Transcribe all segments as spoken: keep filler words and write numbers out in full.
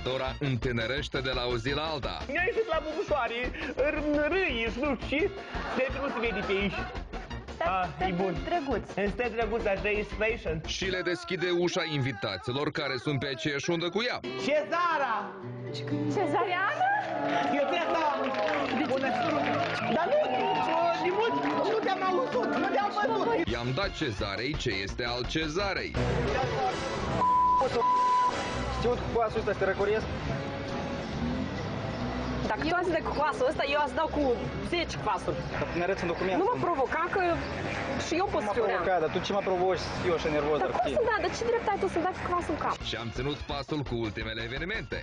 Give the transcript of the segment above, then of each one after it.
Dora întânerește de la o zi la alta. Mi-a ieșit la bubușoare, râi, nu știu ce, de nu se vede pe aici. Ah, e bun. Drăguț. Este drăguț, așa e fashion. Și le deschide ușa invitaților care sunt pe aceeași undă cu ea. Cezara! Cezariana? Eu te-am dat. Bună. Dar nu, de mult, nu te-am auzit, nu te-am văzut. I-am dat Cezarei ce este al Cezarei. Știu cu coasul ăsta să te răcoresc? Dacă tu ați de cu coasul ăsta, eu ați dau cu zece coasuri. Dar ne arăți un document. Nu mă provoca că și eu pot să fiu rea. Dar tu ce mă provoci să fiu așa nervos? Dar cum să da? De ce drept ai tu să-mi dai cu coasul în cap? Și am ținut pasul cu ultimele evenimente.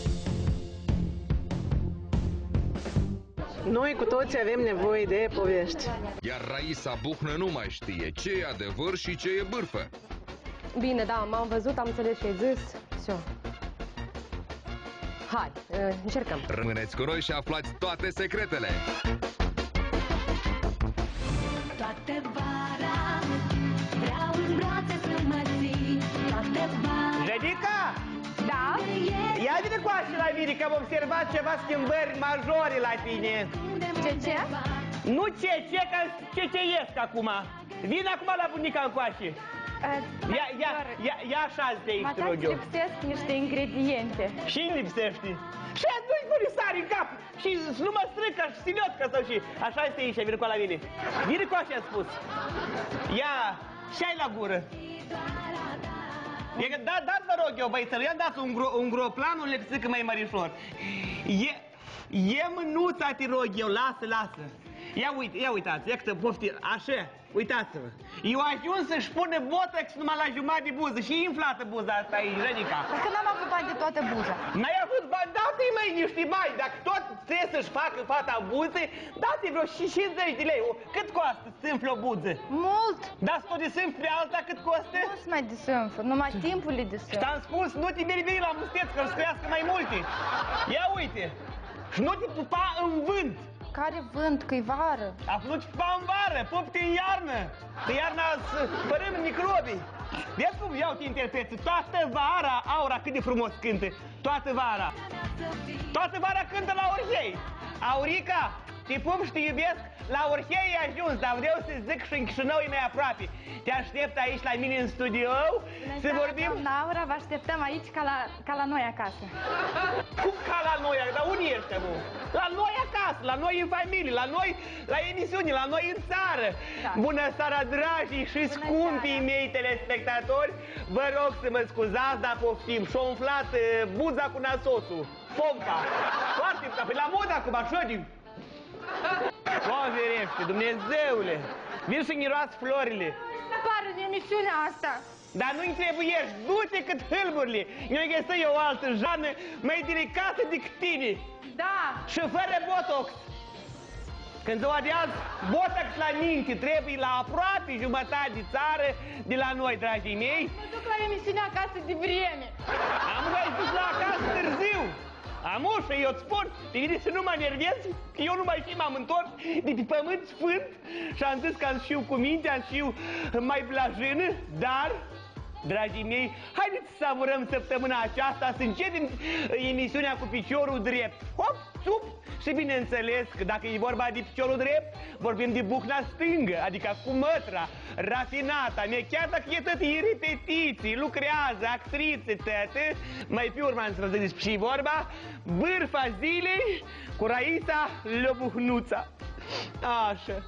Noi cu toți avem nevoie de povești. Iar Raisa Buhnă nu mai știe ce e adevăr și ce e bârfă. Bine, da, m-am văzut, am înțeles ce ai zis. So. Hai, uh, încercăm. Rămâneți cu noi și aflați toate secretele. Toată vara vreau în brațe să mă ții. Toată vara. Jedica! Da? Ia vine cu așa la mine, că am observat ceva schimbări majore la tine. Ce, ce? Nu ce, ce, că ce ce ești acum. Vine acum la bunica încoace. Ia, ia, ia, ia așa-ți de aici, te rog eu. lipsesc niște ingrediente. Și lipsești. Și atunci nu li sari în cap. Și nu mă strică și siliotcă sau și. Așa este aici, vine cu la mine. Vine cu așa, am spus. Ia, și ai la gură. E, da, da, vă rog eu, băițălu, i-am dat un, gro, un groplan, un lepsică mai mărișor. E, e mânuța, te rog eu, lasă, lasă. Ia uite, ia uitați, ia că pofti, așa, uitați-vă. Eu ajuns să-și pune botox numai la jumătate de buză și inflată buza asta aici, Jedica. Dacă n-am avut bani de toată buza. N-ai avut bani, dă-te-i mai niște bani, dacă tot trebuie să-și facă fata buze, dă-te vreo cincizeci de lei. Cât costă să împli o buză? Mult. Dar să o desâmpli pe alta cât costă? Nu se mai desâmfă, numai timpul le desâmfă. Și t-am spus, nu te mervei la musteț, că îți crească mai multe. Ia uite, și nu te pupa în vânt. Care vânt, că-i vară. A nu te pupa în vară, pup-te în iarnă. Că iarna părâm microbii. Vezi cum iau te interpreți. Toată vara, Aura cât de frumos cântă. Toată vara. Toată vara cântă la Orhei. Aurica, te pup și te iubesc. La Orhei e ajuns, dar vreau să zic și în Chișinău e mai aproape. Te aștept aici la mine în studio să vorbim. Doamna Aura, vă așteptăm aici ca la, ca la noi acasă. Cum ca la noi? Dar unde ești, mă? La noi acasă, la noi în familie, la noi la emisiuni, la noi în țară. Da. Bună seara, dragii și Bună scumpii seara. mei telespectatori. Vă rog să mă scuzați, dar poftim. Și-o umflat uh, buza cu nasosul. Pompa. Foarte, pe la mod acum, așa din... Doamne, Dumnezeule! Vin și miroați florile. Nu apare în emisiunea asta. Dar nu-i trebuiești, du-te cât hâlburile. Eu găsă eu o altă Jană mai delicată decât tine. Da. Și fără botox. Când ziua de azi, botox la minte, trebuie la aproape jumătate de țară de la noi, dragii mei. Mă duc la emisiunea acasă de vreme. Am mai dus la acasă târziu. Amușă, eu îți spun, te vine să nu mă nervezi, că eu nu mai și m-am întors de pe pământ sfânt și am zis că am știu cu minte, am știu mai blajână, dar, dragii mei, haideți să savurăm săptămâna aceasta, să începem emisiunea cu piciorul drept. Hop, sup! Și bineînțeles că dacă e vorba de piciorul drept, vorbim de bucna stângă, adică cu mătra, rafinata, chiar dacă e tot e repetiții, lucrează, actrițe, tătă, mai pe urmă am să vă zic și vorba, bârfa zilei cu Raisa Lobuhnuța. Așa.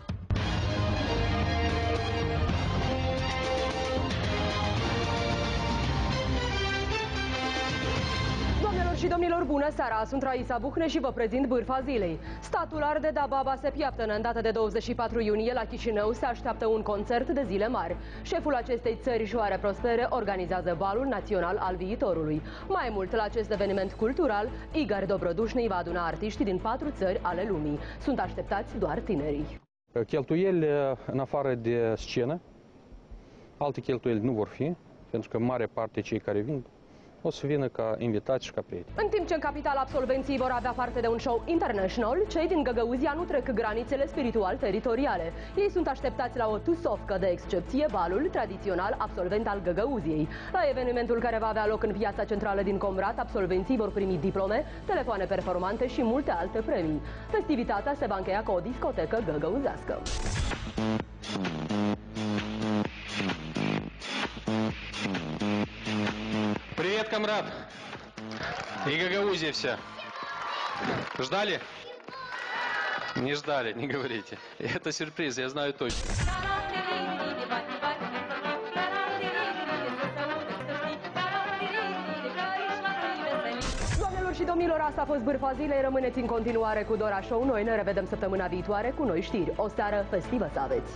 Doamnelor și domnilor, bună seara! Sunt Raisa Buhnă și vă prezint bârfa zilei. Statul Ardeda Baba se piaptănă în data de douăzeci și patru iunie la Chișinău se așteaptă un concert de zile mari. Șeful acestei țări, Joare Prospere, organizează balul național al viitorului. Mai mult, la acest eveniment cultural, Igor Dobrodușnei va aduna artiști din patru țări ale lumii. Sunt așteptați doar tinerii. Cheltuieli în afară de scenă, alte cheltuieli nu vor fi, pentru că mare parte cei care vin o să vină ca invitați și ca prieteni. În timp ce în capital absolvenții vor avea parte de un show international, cei din Găgăuzia nu trec granițele spiritual-teritoriale. Ei sunt așteptați la o tusovcă de excepție, balul tradițional absolvent al Găgăuziei. La evenimentul care va avea loc în piața centrală din Comrat, absolvenții vor primi diplome, telefoane performante și multe alte premii. Festivitatea se va încheia cu o discotecă găgăuzească. Привет, комрад! И Гагаузия вся. Ждали? Не ждали, не говорите. Это сюрприз, я знаю точно. Doamnelor și domnilor, asta a fost Bârfa Zilei. Rămâneți în continuare cu Dora Show. Noi ne revedem săptămâna viitoare cu noi știri. O seară festivă să aveți!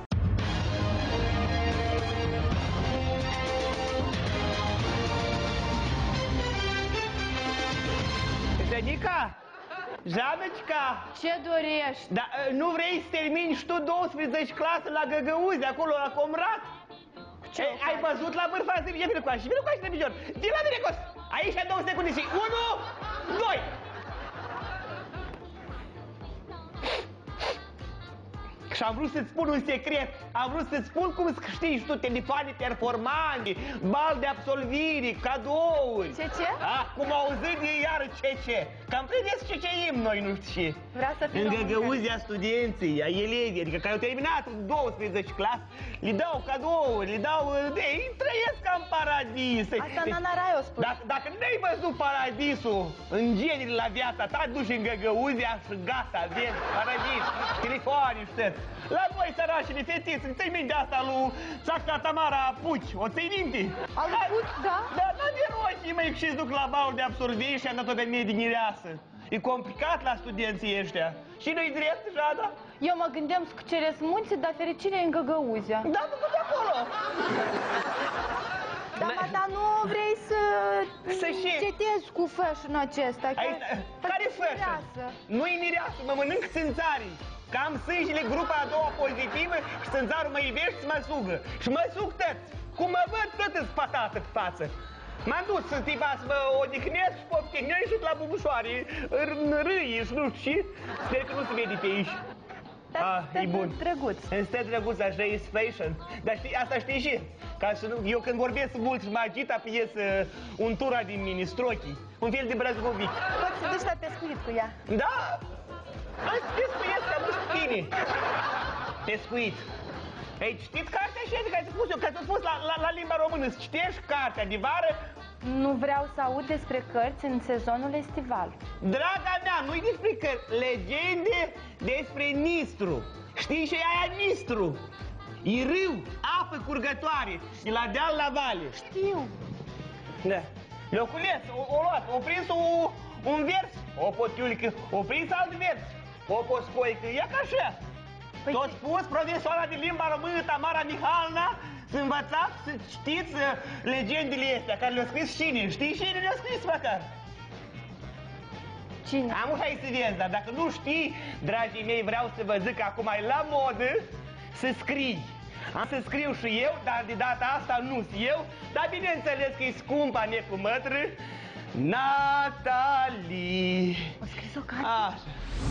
Zănica! Janăcica! Ce dorești? Da, nu vrei să termini și tu douăsprezece clase la Găgăuzi, acolo la Comrat? Ce ai, ai văzut la Bârfa Zilei? Ia vină cu așa, vină cu așa de picior. Din la mine, Cos! Aici două secunde și unu, doi! Și am vrut să-ți spun un secret, am vrut să-ți spun cum să câștigi tu telefoane performante, bal de absolvire, cadouri. Ce, ce? Ah, cum au auzit ei iară ce, ce. Cam credeți ce ce im noi, nu știu ce. Vrea să fii în româncă. Găgăuzia studenții, a elevii, adică care au terminat douăsprezece clase, le dau cadouri, le dau, ei trăiesc ca în paradis. Asta Nana Rai o spune. Dacă, dacă n-ai văzut paradisul în genere la viața ta, duci în Găgăuzia și gata, vezi, paradis, telefoane și tot. La voi, sărașii de fetiți, ți-ai minte asta lui Țaca Tamara Puci, o ți-ai minte? Al lui Puci, da? Da, da, de rochii, măi, și-ți duc la baul de absolvire și am dat-o pe mie din ireasă. E complicat la studenții ăștia. Și nu-i drept, Jada? Eu mă gândeam să cuceresc munții, dar fericirea e în Găgăuzia. Da, făcut de acolo. Da, mă, dar nu vrei să... Să și... citezi cu fashion-ul acesta. Aici, care fashion? Nu-i mireasă, mă mănânc țânțarii. Că am sângele grupa a doua pozitivă și țânțarul mă iubește și mă sugă. Și mă sug tăți. Cum mă văd, tătă-ți patată pe față. M-am dus să tipa să mă odihnesc și poptihnesc și la bubușoare, în râi și nu știu ce. Sper că nu se vede pe aici. Ah, e bun. Drăguț. Este drăguț, așa e fashion. Dar știi, asta știi și? Ca să nu, eu când vorbesc mult și mă agit, apiez uh, un tura din mini-strochii. Un fel de brăzgovic. Poți să duci la pescuit cu ea. Da! Hai să pescuiesc, am dus tine. Pescuit. Ei, știți cartea așa de care ți-a spus eu? Că ți-a spus la, la, la limba română, să citești cartea de vară. Nu vreau să aud despre cărți în sezonul estival. Draga mea, nu-i despre cărți, legende despre Nistru. Știi ce e aia Nistru? E râu, apă curgătoare, de la deal la vale. Știu. Da. Loculeț, o, o luat, o prins o, un vers, o potiulică, o prins alt vers, o poscoică, ia ca așa. Păi tot spus, profesoara de limba română, Tamara Mihalna, să învățați să știți uh, legendele astea, care le-a scris cine? Știi cine le-a scris, măcar? Cine? Am hai să vezi, dar dacă nu știi, dragii mei, vreau să vă zic că acum e la modă să scrii. Am să scriu și eu, dar de data asta nu sunt eu, dar bineînțeles că e scumpa necumătră, Natalie. O scris o carte? Așa.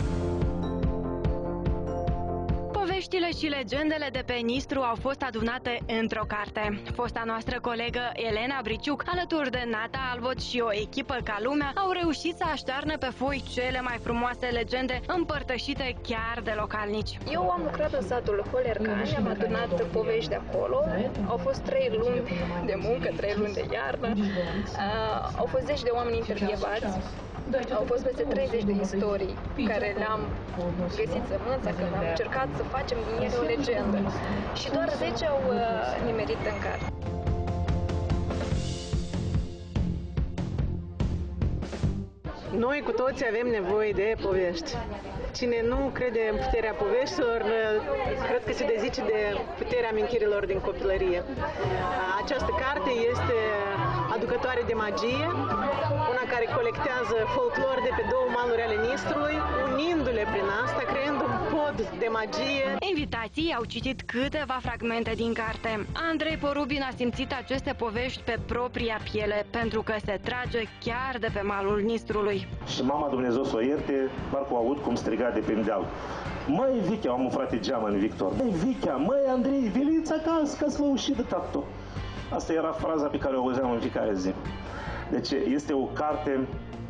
Poveștile și legendele de pe Nistru au fost adunate într-o carte. Fosta noastră colegă Elena Briciuc, alături de Nata Albot și o echipă ca lumea, au reușit să aștearnă pe foi cele mai frumoase legende împărtășite chiar de localnici. Eu am lucrat în satul Holercani, am adunat povești de acolo. Au fost trei luni de muncă, trei luni de iarnă. Uh, au fost zeci de oameni intervievați. Au fost peste treizeci de istorii care le-am găsit sămânța, că am încercat să facem din ele o legendă. Și doar zece au uh, nimerit în carte. Noi cu toți avem nevoie de povești. Cine nu crede în puterea poveștilor, cred că se dezice de puterea amintirilor din copilărie. Această carte este aducătoare de magie, una care colectează folclor de pe două maluri ale Nistrului, unindu-le prin asta, creând un pod de magie. Invitații au citit câteva fragmente din carte. Andrei Porubin a simțit aceste povești pe propria piele, pentru că se trage chiar de pe malul Nistrului. Și mama Dumnezeu să o ierte, parcă o aud cum striga de pe deal. Măi, Vichea, am un frate geamăn, Victor. Măi, Vichea, măi, Andrei, veniți acasă, ca să vă uși de tacto. Asta era fraza pe care o auzeam în fiecare zi. Deci este o carte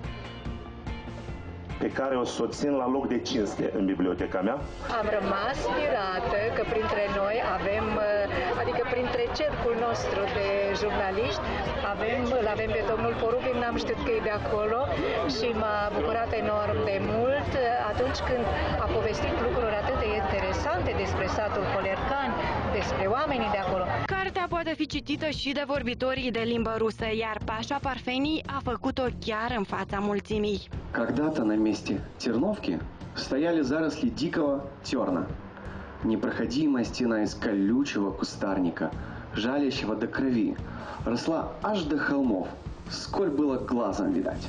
pe care o să o țin la loc de cinste în biblioteca mea. Am rămas mirată că printre noi avem, adică printre cercul nostru de jurnaliști, avem, îl avem pe domnul Porubin, n-am știut că e de acolo și m-a bucurat enorm de mult atunci când a povestit lucruri atât de interesante despre satul Colercan, despre oamenii de acolo. Cartea poate fi citită și de vorbitorii de limbă rusă, iar Pașa Parfeni a făcut-o chiar în fața mulțimii. Когда-то на месте Терновки стояли заросли дикого терна. Непроходимая стена из колючего кустарника, жалящего до крови, росла аж до холмов, сколь было глазом видать.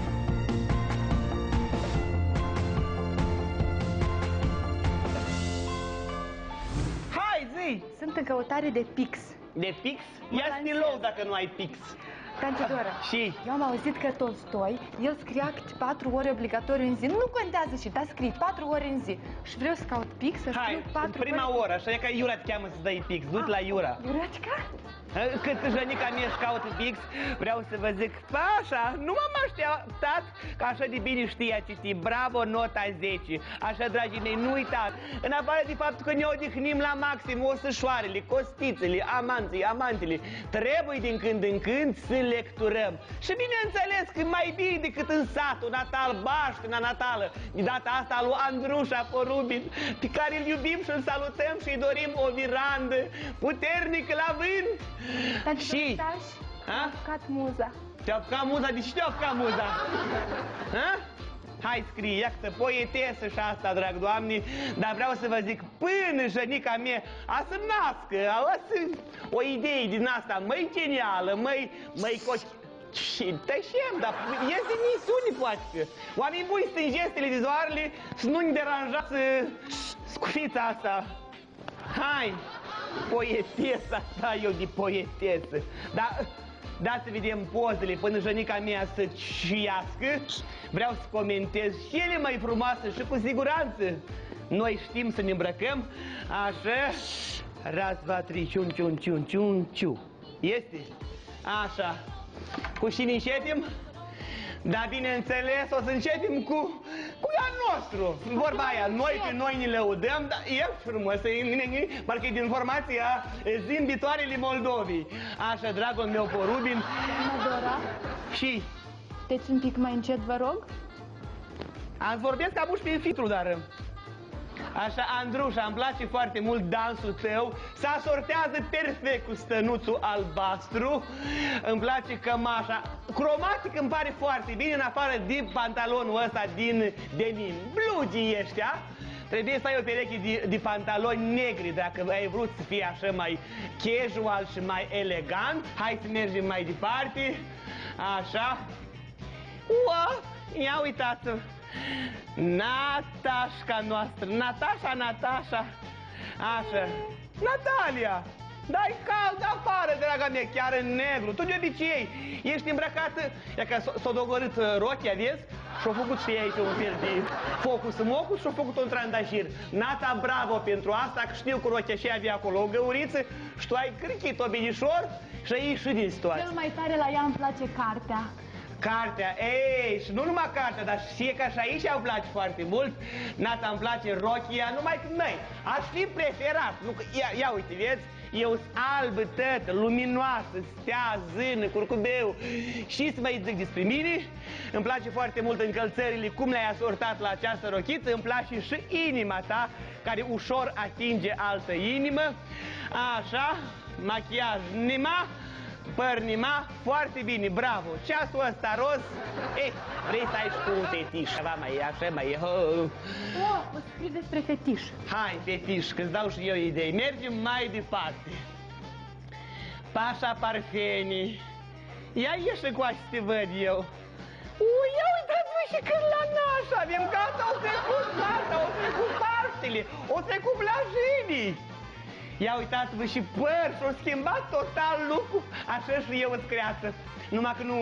Hai, zi! Sunt în căutare de pix. De pix? Ia stilou dacă nu ai pix. Tante Dora, și? Eu am auzit că Tolstoi, el scria patru ore obligatoriu în zi. Nu contează și, dar scrie patru ore în zi. Și vreau să caut pix, să scriu patru ore. Prima oră, așa e ca Iura te cheamă să dai pix. Du-te la Iura. Iuracica? Cât Jănica mie își caută pix, vreau să vă zic, Pașa, nu m-am așteptat că așa de bine știa citi. Bravo, nota zece. Așa, dragii mei, nu uitați. În afară de faptul că ne odihnim la maxim osășoarele, costițele, amanții, amantele, trebuie din când în când să lecturăm. Și bineînțeles că mai bine decât în satul natal, Baștina natală, de data asta lui Andrușa Porubin, pe care îl iubim și îl salutăm și îi dorim o virandă puternică la vânt. Și... Te-a apucat muza. Te-a apucat muza? De ce te-a apucat muza? Ha? Hai, scrie, ia că poetesă și asta, drag Doamne, dar vreau să vă zic, până Jănica mea a să nască, a să... o idee din asta, măi genială, măi, măi coci... Și tășem, dar este misiune poate că. Oamenii buni stânjesc televizoarele să nu ne deranjați scufița asta. Hai, poetesa asta, eu de poetesă. Dar dați să vedem pozele până Jănica mea să ciuiască. Vreau să comentez cele mai frumoase și cu siguranță noi știm să ne îmbrăcăm. Așa, raz, va, tri, ciun, ciun, ciun, ciun, ciu. Este? Așa. Cu cine începem? Da, bineînțeles, o să începem cu, cu ea nostru. Vorba aia, noi pe noi ne lăudăm, dar e frumos, parcă e din formația Zâmbitoarele Moldovei. Așa, dragul meu Porubin. Dora? Și? Puteți un pic mai încet, vă rog? Am vorbesc ca buși pe filtru, dar... Așa, Andrușa, îmi place foarte mult dansul tău, se asortează perfect cu stănuțul albastru, îmi place cămașa, cromatic îmi pare foarte bine, în afară de pantalonul ăsta din denim, blugii ăștia, trebuie să ai o pereche de, de pantaloni negri dacă ai vrut să fie așa mai casual și mai elegant. Hai să mergem mai departe, așa, ua, ia uitați-vă. Natașca noastră, Natașa, Natașa, așa, Natalia, dai cald afară, draga mea, chiar în negru, tu de obicei ești îmbrăcată, e că s-a dogorât rochia, vezi? Și-a făcut și aici un fel de focus în mocus și-a făcut un trandafir. Nata, bravo pentru asta, că știu că rochia și avea acolo o găuriță și tu ai crichit-o binișor și ai ieșit din situație. Cel mai tare la ea îmi place cartea. Cartea, ei, și nu numai cartea, dar și că și aici îmi place foarte mult. Nata, îmi place rochia, numai că noi, aș fi preferat, nu, ia, ia uite, vezi, eu sunt albă, tătă, luminoasă, stea, zână, curcubeu. Și să mai zic despre mine, îmi place foarte mult încălțările, cum le-ai asortat la această rochiță, îmi place și inima ta, care ușor atinge altă inimă. Așa, machiaj nima, păr nima, foarte bine, bravo. Ceasul ăsta roz, eh, vrei să ai și cu un fetiș, ceva mai e, așa mai e. Oh, o să scriu despre fetiș. Hai, fetiș, că-ți dau și eu idei. Mergem mai departe. Pașa Parfeni. Ia ieși cu așa să te văd eu. Ui, ia uitați-vă și când la nașa avem, gata, au trecut, gata, au trecut Paștele. ani! Ia uitați-vă și păr, s-a schimbat total lucru. Așa și eu îți creasă. Numai că nu...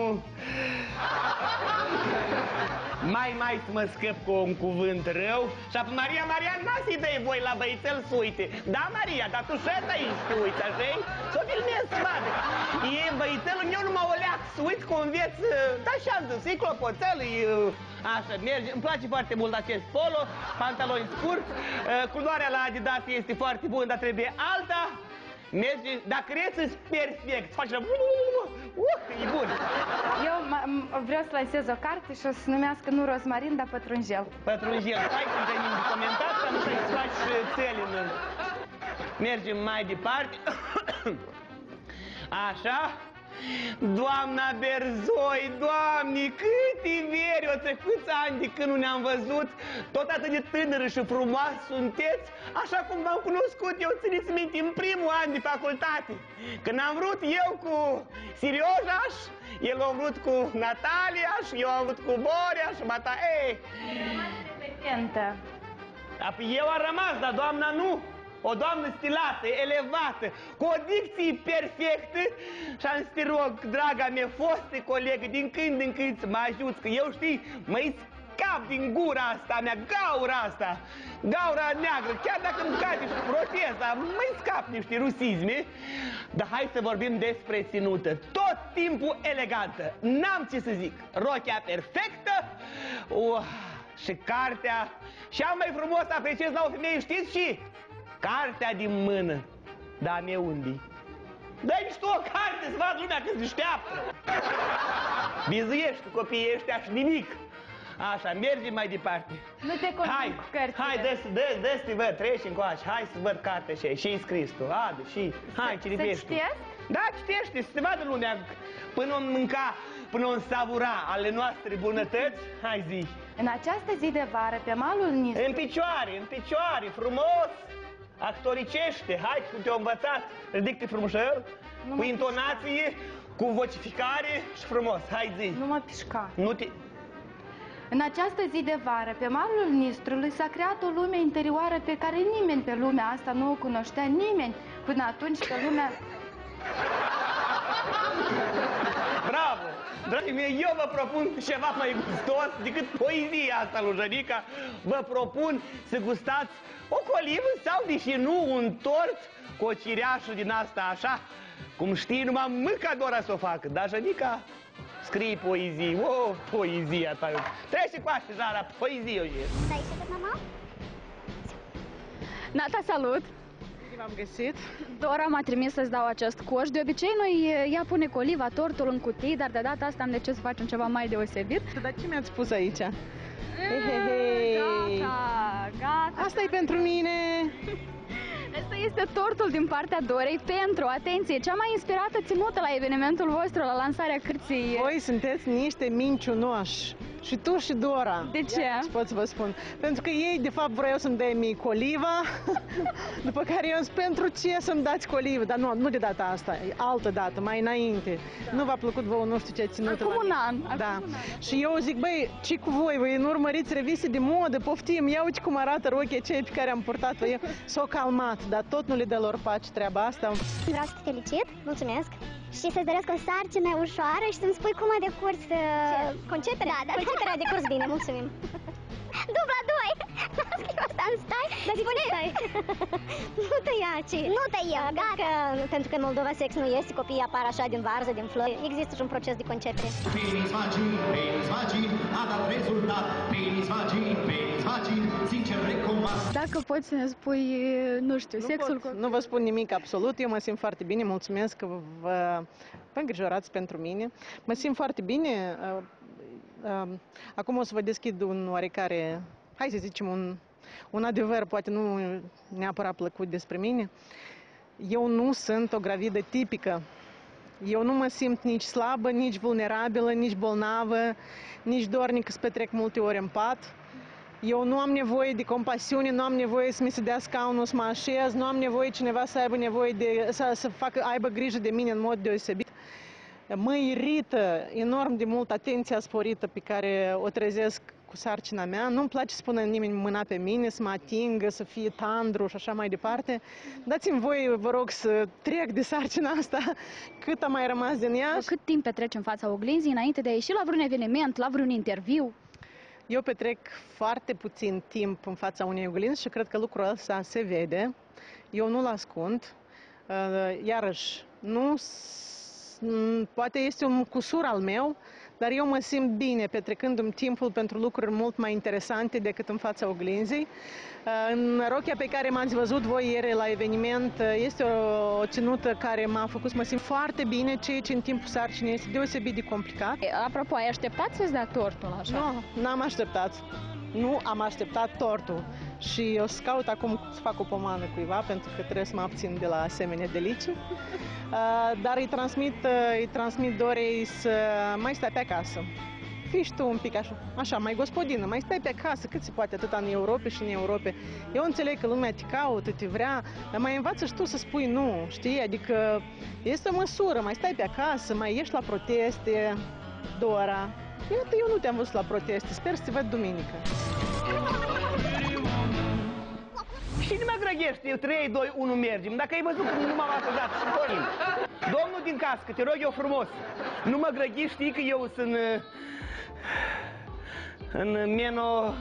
Mai, mai să mă scăp cu un cuvânt rău. Și apoi Maria, Maria, n-ați idei voi la băițel să uite. Da, Maria, dar tu și aici să uiți, așa-i? Să o filmez să vadă. E băițelul, eu numai o leac să uit cu un vieț, da, și am zis, e clopoțel, e... Așa, merge. Îmi place foarte mult acest polo, pantaloni scurt, culoarea la Adidas este foarte bună, dar trebuie alta. Merge, dacă reți, perfect, faci la... Uh, e bun. Eu vreau să lansez o carte și o să numească nu rozmarin, dar pătrunjel. Pătrunjel, hai să venim de comentat, să nu să-i faci țeli în... Mergem mai departe. Așa. Doamna Berzoi, Doamne, câte veri au trecut ani de când nu ne-am văzut, tot atât de tânără și frumoasă sunteți, așa cum v-am cunoscut eu, țineți minte, în primul an de facultate, când am vrut eu cu Siriojaș, el a vrut cu Natalia și eu am vrut cu Borea și Mata, ei! Apoi eu am rămas, dar doamna nu. O doamnă stilată, elevată, cu o dicție perfectă și am să te rog, draga mea, foste colegă, din când în când să mă ajuți, că eu știi, mă-i scap din gura asta mea, gaura asta, gaura neagră, chiar dacă îmi cade și proteza, mă-i scap niște rusisme. Dar hai să vorbim despre ținută, tot timpul elegantă, n-am ce să zic, rochea perfectă, uh, și cartea, și am mai frumos apreciez la o femeie, știți și? Cartea din mână. Da, mie unde? Dă-i niște o carte să vadă lumea că-ți deșteaptă. Bizuiești cu copiii ăștia și nimic. Așa, mergem mai departe. Nu te convinc hai, cu cărțile. Hai, dă-ți, dă-ți, dă-ți, te văd, treci încoace. Hai să văd cartea și și-i scris tu. Adu, și, hai, ce lipești tu. Da, citește, să te vadă lumea până o mânca, până o savura ale noastre bunătăți. Hai, zi. În această zi de vară, pe malul Nistrului... În picioare, în picioare, frumos. Actoricește, hai cum te-au învățat, ridic-te frumușel, cu intonație, cu vocificare și frumos, hai zi. Nu mă pișca. Nu te... În această zi de vară, pe malul Nistrului, s-a creat o lume interioară pe care nimeni pe lumea asta nu o cunoștea, nimeni, până atunci că lumea... Bravo! Dragii mei, eu vă propun ceva mai gustos decât poezia asta lui Jănica. Vă propun să gustați o colivă sau, deși nu, un tort cu o cireașă din asta așa, cum știi, numai mâncadora să o facă. Dar Jănica scrie poezii. O, poezia ta. Trece cu așa, Jara, poezie o e. Stai și pe mama? Nata, salut! V-am găsit. Dora m-a trimis să-ți dau acest coș. De obicei noi ea pune coliva, tortul în cutii, dar de data asta am decis să facem ceva mai deosebit. Dar ce mi-ați pus aici? E, gata, gata. Asta e pentru mine. Asta este tortul din partea Dorei pentru, atenție, cea mai inspirată ținută la evenimentul vostru, la lansarea cărții. Voi sunteți niște mincinoși. Și tu și Dora. De ce? Ce pot să vă spun? Pentru că ei, de fapt, vreau să-mi dea mie coliva, după care eu zic, pentru ce să-mi dați colivă? Dar nu, nu de data asta, altă dată, mai înainte. Da. Nu v-a plăcut vouă, nu știu ce ținut. Acum un an. Da. Acum un an. Și eu zic, băi, ce cu voi? Voi nu urmăriți reviste de modă, poftim, ia uite cum arată rochia aceea pe care am purtat-o eu. S-o calmat, dar tot nu le dă lor pace treaba asta. Vreau să te felicit, mulțumesc. Și să-ți doresc o sarcină ușoară și să-mi spui cum a decurs... Uh... Conceperea? Da, da. Conceperea a decurs bine, mulțumim. Dubla doi! Scriu asta în stai, dar spune... Nu tăia, ci... Nu tăia, gata! Pentru că în Moldova sex nu este, copiii apar așa din varză, din flori. Există și un proces de concepere. Penis vagin, penis vagin, a dat rezultat. Penis vagin, penis vagin, sincer recomand. Dacă poți să ne spui, nu știu, nu sexul... Pot, nu vă spun nimic absolut, eu mă simt foarte bine, mulțumesc că vă, vă îngrijorați pentru mine. Mă simt foarte bine. Acum o să vă deschid un oarecare, hai să zicem, un, un adevăr, poate nu neapărat plăcut despre mine. Eu nu sunt o gravidă tipică. Eu nu mă simt nici slabă, nici vulnerabilă, nici bolnavă, nici dornică să petrec multe ori în pat. Eu nu am nevoie de compasiune, nu am nevoie să mi se dea scaunul să mă așez, nu am nevoie cineva să aibă nevoie de, să, să facă, aibă grijă de mine în mod deosebit. Mă irită enorm de mult atenția sporită pe care o trezesc cu sarcina mea. Nu-mi place să pună nimeni mâna pe mine, să mă atingă, să fie tandru și așa mai departe. Dați-mi voi, vă rog, să trec de sarcina asta cât a mai rămas din ea. Cât timp petreci în fața oglinzii înainte de a ieși la vreun eveniment, la vreun interviu? Eu petrec foarte puțin timp în fața unei oglinzi și cred că lucrul ăsta se vede. Eu nu-l ascund. Iarăși, nu, poate este un cusur al meu, dar eu mă simt bine petrecându-mi timpul pentru lucruri mult mai interesante decât în fața oglinzii. În rochia pe care m-ați văzut voi ieri la eveniment este o, o ținută care m-a făcut să mă simt foarte bine, ceea ce în timpul sarcinii este deosebit de complicat. Apropo, ai așteptat să-ți dea tortul așa? Nu, n-am așteptat. Nu am așteptat tortul și o să caut acum să fac o pomană cuiva pentru că trebuie să mă abțin de la asemenea delicii. Dar îi transmit, îi transmit Dorei să mai stai pe acasă. Fii și tu un pic așa, așa, mai gospodină, mai stai pe acasă, cât se poate atâta în Europa și în Europa. Eu înțeleg că lumea te caută, te vrea, dar mai învață și tu să spui nu, știi? Adică este o măsură, mai stai pe acasă, mai ieși la proteste, Dora. Iată, eu nu te-am văzut la proteste, sper să te văd duminică. Și nu mă grăgești, eu trei, doi, unu, mergem. Dacă ai văzut cum nu m-am ascultat și pornim. Domnul din cască, te rog eu frumos, nu mă grăgești, știi că eu sunt în meno...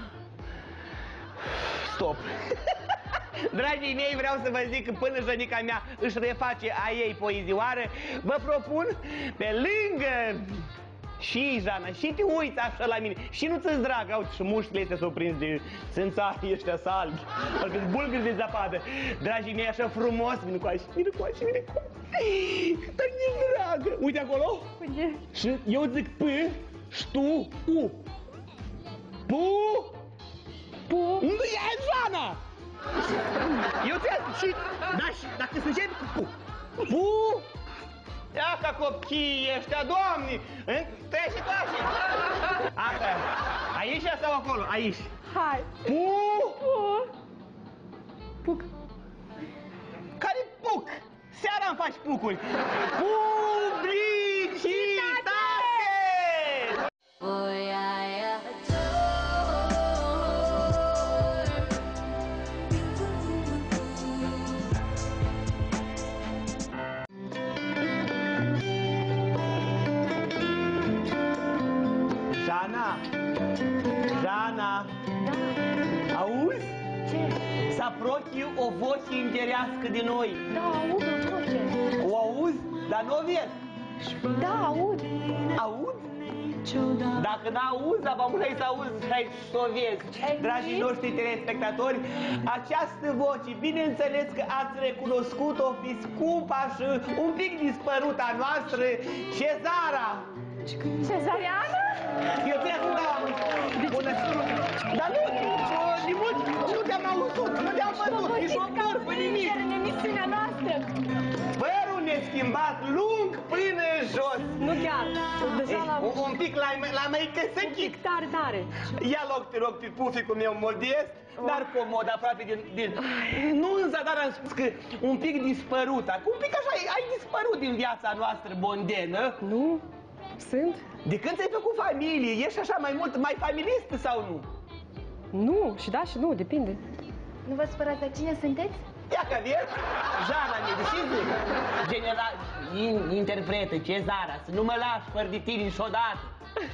Stop. Dragii mei, vreau să vă zic că până jănica mea își reface a ei poezioară, vă propun pe lângă și, Jana, și te uiți așa la mine și nu ți-ți drag, uite, și mușchile astea s-au prins de țânțarii ăștia salbi, parcă-s bulgări de zăpadă. Dragii mei, așa frumos, vine cu așa, vine cu așa, vine cu așa, dar e dragă. Uite acolo. Uite. Și eu zic P și tu U. Pu. Pu. Nu e Jana! Eu ți-am și, da, și dacă se începe cu Pu. Pu. Ia ca copiii ăștia, Doamne! Trece, trece! Asta e. Aici sau acolo? Aici. Hai. Pu! Pu! Puc. Care puc? Seara îmi faci pucuri. Publicitate! Jana! Jana! Da. Auzi? Ce? Se apropie o voce îngerească de noi. Da, aud o voce. O auzi? Dar nu o vezi? Da, aud. Aud? Dacă n-auzi, dar mă să auzi și să o vezi. Dragii noștri telespectatori, această voce, bineînțeles că ați recunoscut-o, fi scumpa și un pic dispăruta noastră, Cezara. Cezariană? Eu te-am dat. Bună seara. Dar nu, de mult, nu te-am auzit, nu te-am văzut, nici o vorbă, nimic. În emisiunea noastră. Părul neschimbat, lung până jos. Nu chiar. Deja la... Un pic la, la mai căsăchit. Tare, tare. Ia loc, te rog, pe puficul meu modest, dar comod, aproape din... din... Nu în zadar am spus că un pic dispărut, un pic așa, ai dispărut din viața noastră bondenă. Nu, sunt. De când ți-ai făcut familie, ești așa mai mult, mai familistă sau nu? Nu, și da și nu, depinde. Nu vă spărați, dar cine sunteți? Ia că vezi, Jana mea, deși zic, general, in, interpretă, Cezara, să nu mă lași fără de tine niciodată.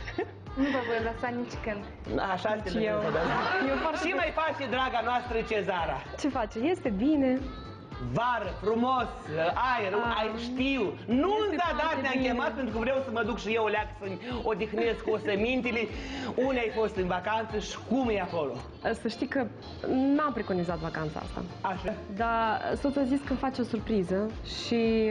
Nu vă voi lăsa nici când. Așa este eu. Și mai face draga noastră Cezara? Ce face? Este bine. Vară, frumos, aer, Ah, aer, știu. Nu în zadar te-am chemat pentru că vreau să mă duc și eu leac să-mi odihnesc osemintele. Unde ai fost în vacanță și cum e acolo? Să știi că n-am preconizat vacanța asta. Așa? Dar soțul a zis că face o surpriză și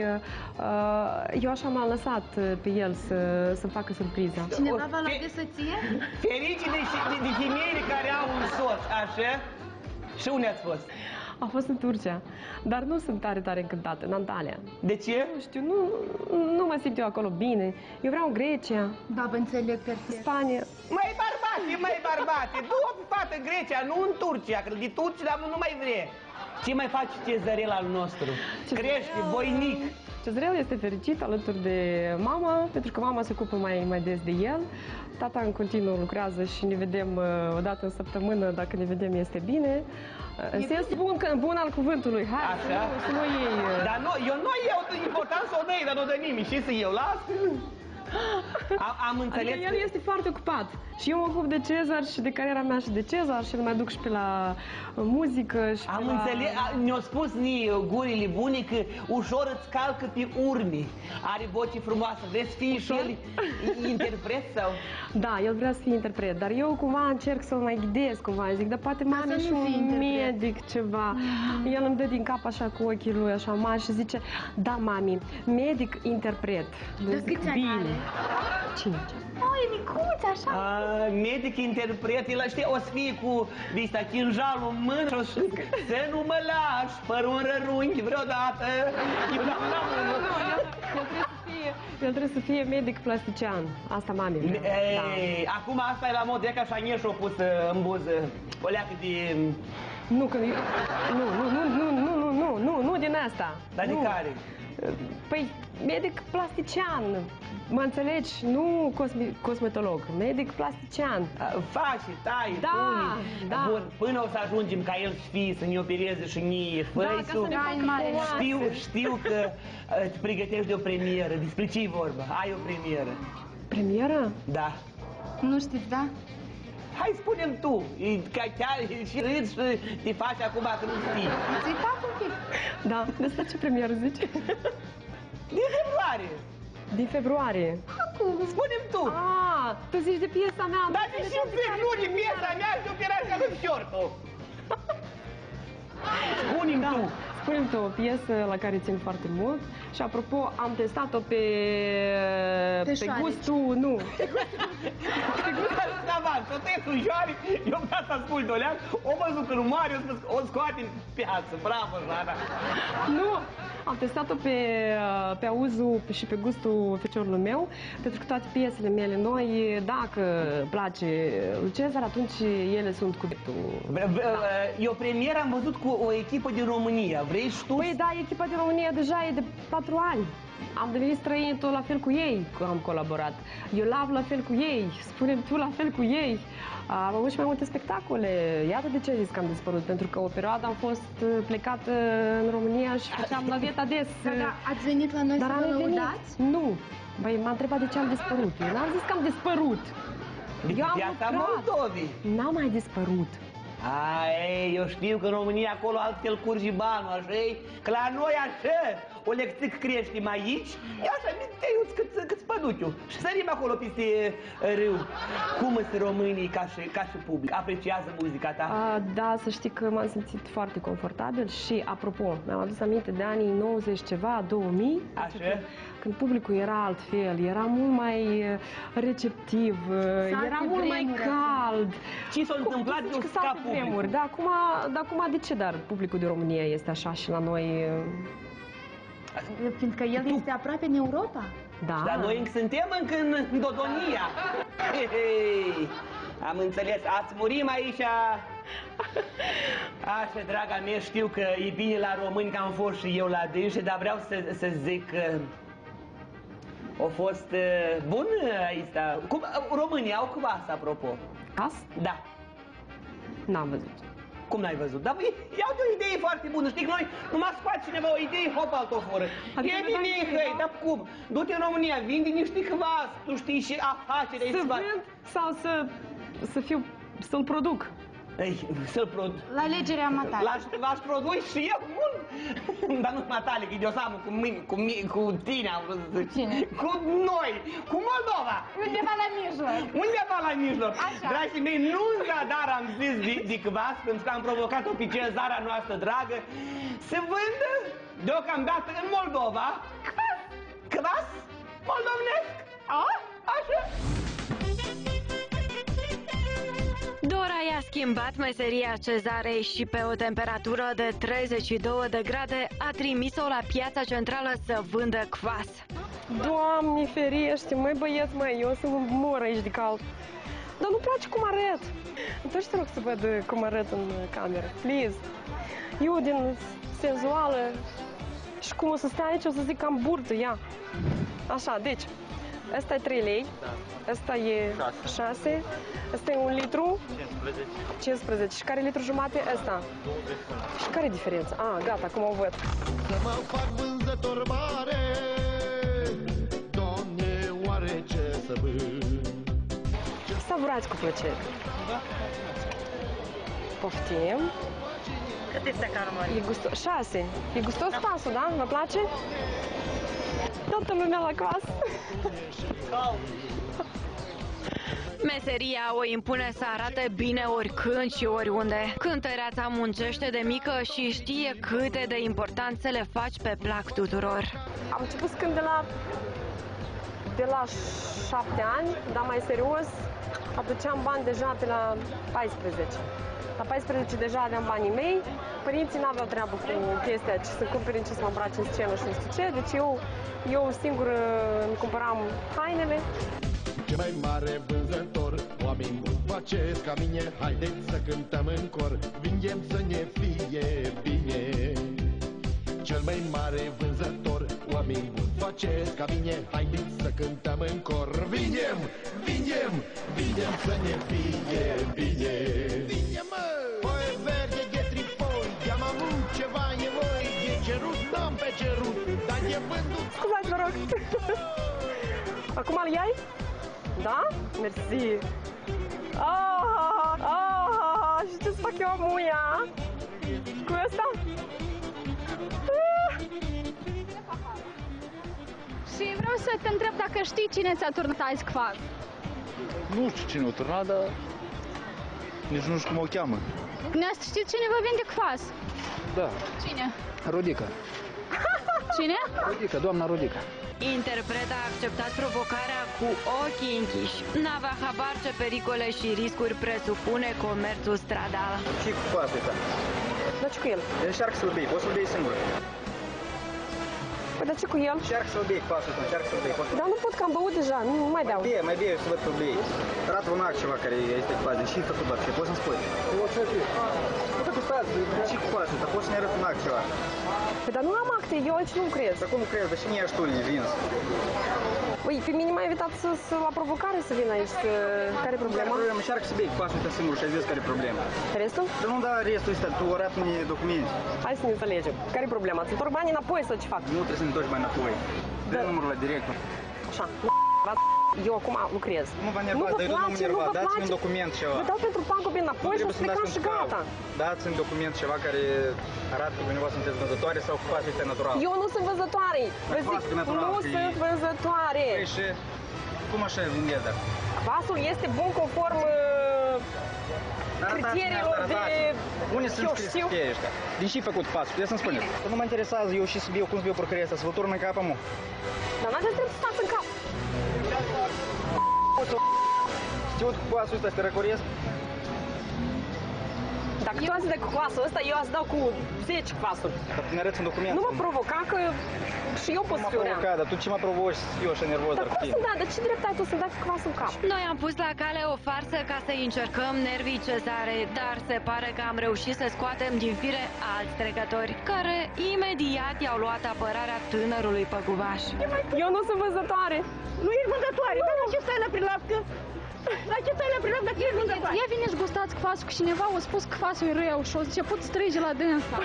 uh, eu așa m-am lăsat pe el să, să facă surpriza. Cineva v-a luat de soție? Fericii de, de, de femeile care au un soț, așa? Și unde ați fost? A fost în Turcia, dar nu sunt tare, tare încântată, în Antalya. De ce? Nu știu, nu, nu mă simt eu acolo bine. Eu vreau în Grecia. Da, vă înțeleg perfect. Spania. Mai barbate, mai barbate, du-o pe fată în Grecia, nu în Turcia, că de Turcia nu mai vrea. Ce mai face Cezarel al nostru? Crește, voinic, Cezarel este fericit alături de mama, pentru că mama se ocupă mai, mai des de el. Tata în continuu lucrează și ne vedem uh, o dată în săptămână, dacă ne vedem este bine. Uh, în sens bun, bun al cuvântului, hai, Așa? să nu, să nu iei... Uh... Dar nu, eu nu iau, important să o dai, dar nu dă nimic. Și să eu las? Am, am înțeles. Adică el este foarte ocupat. Și eu mă ocup de Cezar și de cariera mea și de Cezar și îl mai duc și pe la muzică și Am pe la... înțeles, ne-au spus ni gurile bune că ușor îți calcă pe urni. Are voce frumoasă. Vrei să fii și el interpret sau? Da, el vrea să fie interpret, dar eu cumva încerc să-l mai ghidez cumva. Zic, dar poate mami și un medic ceva. Mm-hmm. El îmi dă din cap așa cu ochii lui așa mari și zice, da mami, medic interpret. Dar câți ani are? Cinci. O, e micuț, așa. A, medic interpret, el știe, o să fie cu vista chinjalul în mână și o să să nu mă lași fără un rărunchi vreodată. Eu n-am la mână. El trebuie să fie medic plastician. Asta mami vrea. Ei, da. Acum asta e la mod, e ca șanieș o pus în buză. O leacă de... Nu, că... Nu, nu, nu, nu, nu, nu, nu, nu, nu din asta. Dar de nu. care? Păi, medic plastician. Mă înțelegi? Nu cosme cosmetolog, medic plastician. Faci, tai, da, pune. Da. Bun, până o să ajungem ca el să fie, să ne opereze și nie făisul. Da, știu, știu că îți pregătești de o premieră. Despre ce-i vorba? Ai o premieră. Premieră? Da. Nu știți, da? Hai, spune-mi tu, ca chiar și râzi și te faci acum că nu știi. Ți-i fac un pic. Da, despre ce premieră zici? Din februarie. Din februarie. Acum, spune-mi tu. Ah, tu zici de piesa mea. Dar de ce zic nu de piesa mea și de operația lui Fiortul? Spune-mi da. tu. Spune-mi tu, o piesă la care țin foarte mult și apropo, am testat-o pe, pe, pe gustul, nu. Pe gustul avans, o testul joare, eu vreau să ascult o leac, o văzut că nu mare, o, spus, o scoate în piață, bravo, Jana. Nu, am testat-o pe, pe auzul și pe gustul feciorului meu, pentru că toate piesele mele noi, dacă place lui Cezar, atunci ele sunt cu... E o premieră, am văzut cu o echipă din România, vrei și tu? Păi da, echipa din România deja e de patru ani. Am devenit străin tot la fel cu ei, am colaborat. Eu lav la fel cu ei, spune-mi tu la fel cu ei. Am avut și mai multe spectacole. Iată de ce zis că am dispărut, pentru că o perioadă am fost plecată în România și făceam la vieta des. Da, da, ați venit la noi Dar să vă lăudați? Nu. Băi, m-a întrebat de ce am dispărut. Eu n-am zis că am dispărut. Eu am lucrat. Moldovii. N-am mai dispărut. A, ei, eu știu că în România acolo altfel curge banul, așa-i? Că la noi așa, o lecțic creștem aici, e așa, miteiuț cât, cât păduchiul. Și sărim acolo peste râu. Cum sunt românii ca și, ca și public? Apreciază muzica ta? A, da, să știi că m-am simțit foarte confortabil și, apropo, mi-am adus aminte de anii nouăzeci ceva, două mii. Așa? Când publicul era altfel, era mult mai receptiv, era mult mai cald. Ce s-a întâmplat de usca publicul? Dar acum, dar acum de ce dar publicul din România este așa și la noi... Fiindcă el este aproape în Europa. Da. Dar noi suntem încă în Dodonia. He, he. Am înțeles, ați murim aici. Așa, draga mea, știu că e bine la români că am fost și eu la dânsi, dar vreau să, să zic că a fost uh, bun asta. Cum, România au cuvas, apropo. Cas? Da. N-am văzut. Cum n-ai văzut? Dar iau de o idee foarte bună, știi că noi numai scoate cineva o idee, hop, altoforă. E bine, hăi, dar cum? Du-te în România, vinde niște cvas, tu știi și afacerea. Să vând sau să, să fiu, să-l produc? Ei, să-l produc. La alegerea matale. L-aș produi și eu mult. Dar nu matale, că eu seamă cu mine, cu, mine, cu tine am vrut să zic. Cine? Cu noi, cu Moldova. Undeva la mijloc. Undeva la mijloc. Așa. Dragii mei, nu în zadar am zis de, de cvas, pentru că am provocat-o pe cezara noastră dragă, să vândă deocamdată în Moldova cvas. Cvas moldovnesc. A? Așa? Dora i-a schimbat meseria Cezarei și pe o temperatură de treizeci și două de grade a trimis-o la piața centrală să vândă cvas. Doamne ferește, măi băieți, măi, eu o să mor aici de cald. Dar nu-mi place cum arăt. Întorci te rog să văd cum arăt în cameră, please. Eu din senzuală Și cum o să stea aici, o să zic cam burtă, ia. Așa, deci, ăsta e trei lei, da. Ăsta e șase, ăsta e un litru, cincisprezece. cincisprezece. Și care e litru jumate? Ăsta. Și care e diferența? Ah, gata, acum o văd. Să mă fac vânzător mare, Doamne, oare ce să vând? Savurați cu plăcere. Poftim. Cât este carmari? E gustos. șase. E gustos pasul, da? Vă place? Toată lumea la casă. Meseria o impune să arate bine oricând și oriunde. Cântăreața muncește de mică și știe cât e de important să le faci pe plac tuturor. Am început să cânt de la, de la șapte ani, dar mai serios, aduceam bani deja pe la paisprezece. La paisprezece deja aveam banii mei, părinții n-aveau treabă cu chestia ce să cumpere, ce să mă îmbrace în scenă și nu știu ce, deci eu, eu singur îmi cumpăram hainele. Ce mai mare vânzător, oameni buni faceți ca mine, haideți să cântăm în cor, vingem să ne fie bine. Cel mai mare vânzător, oameni buni faceți ca mine, haideți să cântăm în cor, vingem, vingem, vingem să ne fie bine. Vingem, mă! Păi verde de tripoi, am avut ceva nevoie, de cerut n-am pe cerut, dar e vândut. Scuzați, vă rog. Acum îl iai? Da? Mersi. Ah, ah, și ce să fac eu muia? Cu ăsta? Ah. Și vreau să te întreb dacă știi cine ți-a turnat azi kvass. Nu știu cine o turnat, dar nici nu știu cum o cheamă. Dumneavoastră știți cine vă vinde kvass? Da. Cine? Rodica. Cine? Rodica, doamna Rodica. Interpreta a acceptat provocarea cu ochii închiși. N-avea habar ce pericole și riscuri presupune comerțul stradal. Și cu kvassul ăsta? Dar ce cu el? Încearcă să-l bei, poți să-l bei singur. Păi dar ce cu el? Încearcă să-l bei kvasul ăsta, încearcă să-l bei. Dar nu pot că am băut deja, nu, nu mai beau. Mai bie, mai bie, să văd că-l bei. Arată un act ceva care este kvas, și făcut doar, ce poți să-mi spui? Nu ce fi? Nu te stați, și cu kvasul ăsta, poți să ne arăți un act ceva. Păi dar nu am acte, eu aici nu crez. Dar cum crezi? Dar și mie tu ne vins. Păi, pe mine m-a invitat să, să, la provocare să vin aici, să... Care-i problema? Care problema? Încearcă să bei kvasul ăsta singur și ai zis care-i problema. Restul? Dar nu da restul ăsta, tu arată-mi documente. Hai să ne înțelegem. Care-i problema? Să întorc banii înapoi sau ce fac? Nu trebuie să ne întorci bani înapoi. Dă numărul la director. Așa, eu acum lucrez. Nu vă nervați, dar eu nu mă nervați, dați-mi un document ceva. Vă dau pentru pancul înapoi și o să plecăm și gata. Dați-mi un document ceva care arată că dumneavoastră sunteți văzătoare sau kvasul este natural. Eu nu sunt văzătoare. Vă zic, nu sunt văzătoare. Păi și cum așa vindeți, dar? Kvasul este bun conform criteriilor de... Unde sunt scris cheii ăștia? Din ce-i făcut kvasul? Puteți să-mi spuneți? Că nu mă interesează eu și să biu, cum să biu porcăria asta, să vă turn în cap, amu. Dar n-aveți drept să stați în cap. Știut cu kvasul ăsta să te răcoresc? Dacă tu ați de cu kvasul ăsta, eu ați dau cu zece kvasuri. Dar tu ne arăți un document. Nu mă provoca că și eu pot să fiu rea. Nu mă provoca, dar tu ce mă provoci eu așa nervos? Dar cum să da? De ce drept ai tu să-mi dai cu kvasul în cap? Noi am pus la cale o farsă ca să încercăm nervii Cezare, dar se pare că am reușit să scoatem din fire alți trecători, care imediat i-au luat apărarea tânărului păgubaș. Eu nu sunt văzătoare. Nu ești vânzătoare, dar la ce stai la prilapcă? La ce stai la prilapcă dacă ești vânzătoare? Ia vine și gustați kvasul, că cineva a spus că kvasul e rău și a început să strige la dânsa.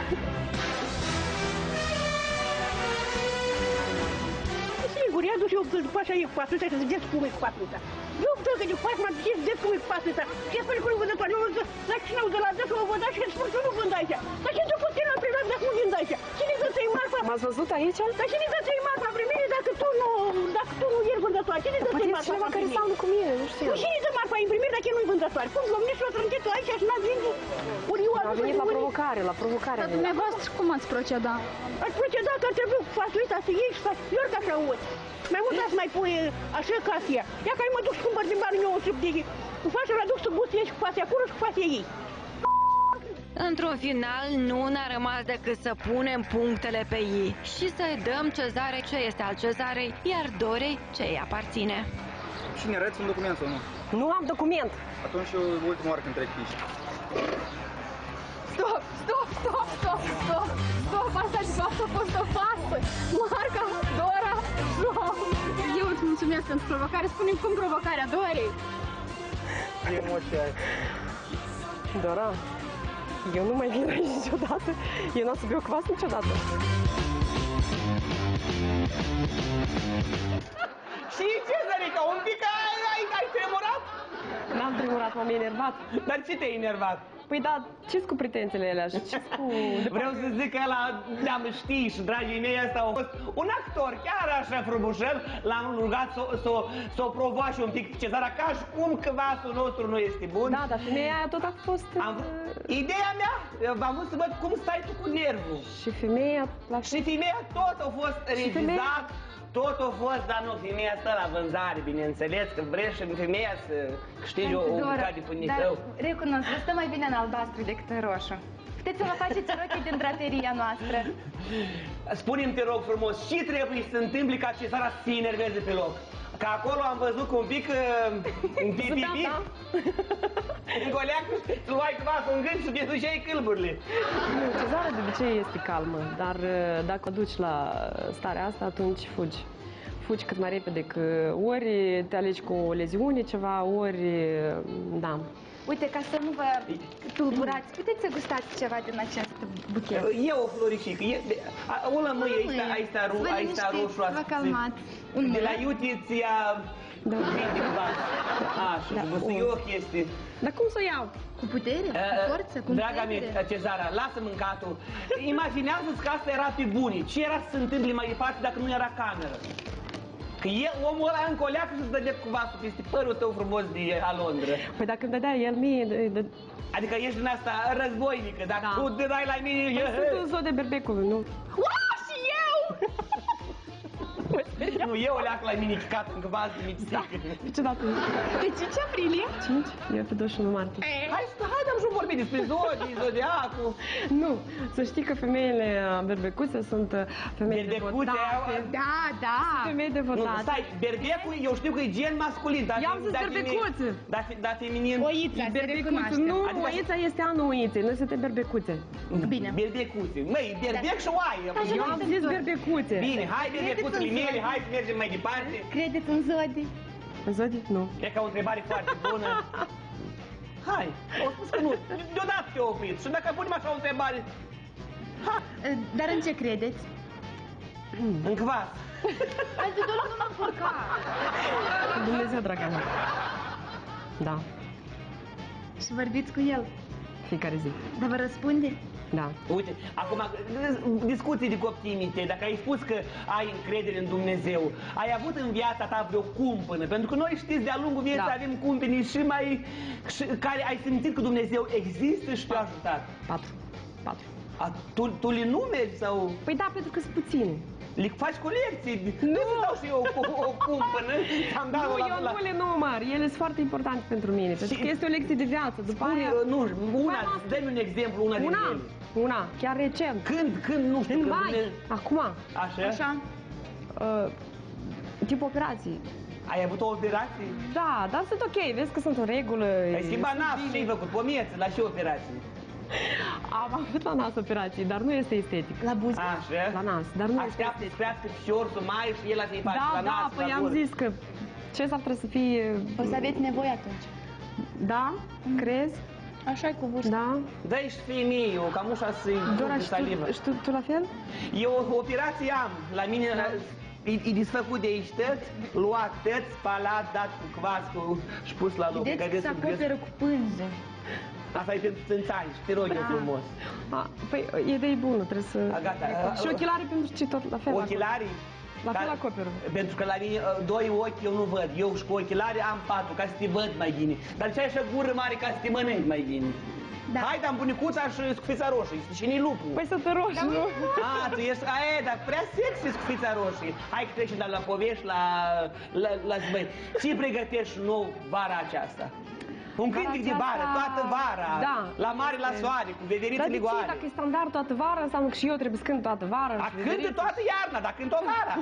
Sigur, i-a dus eu după așa e cu kvasul ăsta, să vedeți cum e cu kvasul ăsta. Eu văd că de kvasul m-a zis, vedeți cum e cu kvasul ăsta. Și spune că nu vânzătoare, nu vânză, la cine au de la dânsa, o văd și spun că nu vând aici. Dar ce te-a la prilapcă dacă nu vând aici? Cine să ți-i marfa? M-ați văzut aici? Dar cine să ți-i marfa primire dacă tu nu, dacă tu nu ești vânzătoare? Cine să ți-i marfa? Cineva care seamănă cu mine, nu știu. Cine să marfa în primire dacă el nu-i vânzătoare? Cum domnule și o trânchetă aici și n-a venit? Ori eu a venit la provocare, la provocare. Dar dumneavoastră cum ați proceda? Ați proceda că ar trebui cu kvasul ăsta să iei și să faci iar ca așa ot. Mai mult să mai pui așa ca fie. Ia că mă duc și cumpăr din bani meu o strip de cu fața la duc să gust și cu fața acolo și cu fața ei. Într-un final, nu ne-a rămas decât să punem punctele pe ei și să dăm Cezare ce este al Cezarei, iar Dorei ce îi aparține. Și ne arăți un document sau nu? Nu am document. Atunci eu ultima oară când trec pe aici. Stop, stop, stop, stop, stop, stop, asta de fapt a fost o farsă. Marca, Dora, wow. Eu îți mulțumesc pentru provocare. Spune-mi cum provocarea Dorei. Ce emoție ai? Dora, eu nu mai vin aici niciodată. Eu n-am să beau cvas niciodată. Și ce, Zărica, un pic ai, ai, ai tremurat? N-am tremurat, m-am enervat. Dar ce te-ai enervat? Păi da, ce-s cu pretențele alea și ce-s cu... Vreau să zic că ăla, ne-am știi și dragii mei, ăsta a fost un actor, chiar așa frumușel, l-am rugat să o provoace un pic Cezara, ca și cum cvasul nostru nu este bun. Da, dar femeia aia tot a fost... Am, ideea mea, am vrut să văd cum stai tu cu nervul. Și femeia... La... Și femeia tot a fost revizat. Tot a fost, dar nu, femeia stă la vânzare, bineînțeles, că vrei și femeia să câștige o bucată de pâine tău. Dar recunosc, vă stă mai bine în albastru decât în roșu. Puteți să mă faceți rochii din draperia noastră. Spune-mi, te rog frumos, ce trebuie să se întâmple ca Cezara să se enerveze pe loc? Că acolo am văzut că un pic, uh, un pipi, un goleac, să luai cvasul în gând și te duceai câlburile. Nu, Cezara de obicei este calmă, dar dacă o duci la starea asta, atunci fugi. Fugi cât mai repede, că ori te alegi cu o leziune ceva, ori, da. Uite, ca să nu vă tulburați, puteți să gustați ceva din acest buchet. E o floricică, o lămâie, aici sta roșu, vă calmați. De la iute ți-a vinde cuvas. Așa, și busuioc este. Dar cum să o iau? Cu putere? Cu forță? Cu Draga mea, Cezara, lasă mâncatul. Imaginează-ți că asta era pe bunii. Ce era să se întâmple mai departe dacă nu era cameră? Că e omul ăla în coleacă să-ți dădea cu vasul peste părul tău frumos de alondră. Păi dacă îmi dădea el mie... De... Adică ești din asta războinică, dacă da. tu te dai la mine... Păi sunt un zoo de berbecul, nu? Uau, și eu! Nu, eu o leac la mine chicat în vas de mixtică. Pe ce dată? Pe cinci aprilie? cinci? Eu pe douăzeci și unu martie. Hai, hai, am și vorbit despre zodii, zodiacul. Nu, să știi că femeile berbecuțe sunt femei devotate. Da, da. Femei devotate. Nu, stai, berbecul, eu știu că e gen masculin. Eu am zis berbecuțe. Dar feminin... Oița, berbecuțe. Nu, oița este anul oiței, noi suntem berbecuțe. Bine. Berbecuțe. Măi, berbec și oaie. Eu am zis berbecuțe. Bine, hai berbecuțele mele, hai să mergem mai departe. Credeți în zodii? În zodii? Nu. E ca o întrebare foarte bună. Hai, o spus că nu. Deodată te-o oprit. Și dacă punem așa o întrebare... Ha. Dar în ce credeți? În cvas. Hai de două nu m-am încurcat. Dumnezeu, draga mea. Da. Și vorbiți cu el? Fiecare zi. Dar vă răspunde? Da. Uite, acum, discuții de coptimite, dacă ai spus că ai încredere în Dumnezeu, ai avut în viața ta vreo cumpănă? Pentru că noi știți, de-a lungul vieții da. avem cumpeni și mai... Și, care ai simțit că Dumnezeu există și te-a ajutat. Patru. Patru. A, tu, tu le numeri sau... Păi da, pentru că sunt puține. Le faci colecții? Nu! Nu dau și eu o, o cumpănă. Am dat nu, la, eu la... nu le număr. Ele sunt foarte importante pentru mine. Pentru că este o lecție de viață. După spune, aia... Nu, una, dă-mi un exemplu, una, una din ele. Una, chiar recent. Când, când, nu știu. În când mai, ne... acum. Așa? Așa. Uh, tip operații. Ai avut o operație? Da, dar sunt ok, vezi că sunt în regulă. Ai schimbat nasul și ai făcut pomeță, la ce operație? Am avut la nas operații, dar nu este estetic. La buze? Așa? La nas, dar nu este estetic. Așteaptă să crească piciorul mai și el a să-i face da, la da, nas, păi la am gură. zis că ce s-ar trebui să fie... O să aveți nevoie atunci. Da? Mm. Crezi? Așa-i cu vârstă. Da? Dă-i și femeie, o cam ușa să-i Dora, și tu, și tu, tu la fel? Eu o operație am. La mine... Da. E, e desfăcut de aici tăți, luat tăți, spalat, dat cu cvas cu, și pus la loc. Vedeți că se acoperă cu pânze. Asta e pentru țânțani, te rog da. eu frumos. A, păi, e de bună, trebuie să... A, gata. Și ochelarii pentru ce tot la fel? Ochelarii? La fel acoperă. Pentru că la mine doi ochi eu nu văd. Eu și cu ochelari am patru, ca să te văd mai bine. Dar ce ai așa gură mare ca să te mănânci mai bine? Da. Hai, dar bunicuța și scufița roșie, și nici lupul. Păi să te roși, da, nu? A, tu ești, a, e, dar prea sexy scufița roșie. Hai că trecem la, la povești, la, la, la zbăi. Ce pregătești nou vara aceasta? Un cântec de vară, toată vara, da. La mare, la soare, cu veverițele goale. Dar dacă e standard toată vara, înseamnă că și eu trebuie să cânt toată vara. A, cântă toată iarna, dar cânt o vara.